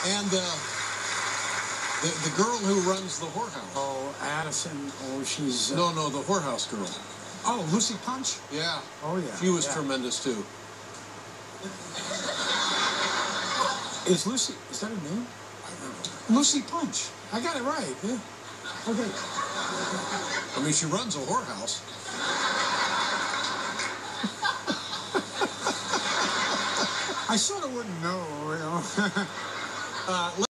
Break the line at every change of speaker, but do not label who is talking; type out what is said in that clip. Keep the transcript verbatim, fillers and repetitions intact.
And uh, the the girl who runs the whorehouse.
Oh, Addison. Oh, she's. Uh,
No, no, the whorehouse girl.
Oh, Lucy Punch.
Yeah.
Oh, yeah.
She was
yeah.
tremendous too.
Is Lucy? Is that her name? Lucy Punch. I got it right. Yeah. Okay.
I mean, she runs a whorehouse.
I sort of wouldn't know, you know.
uh,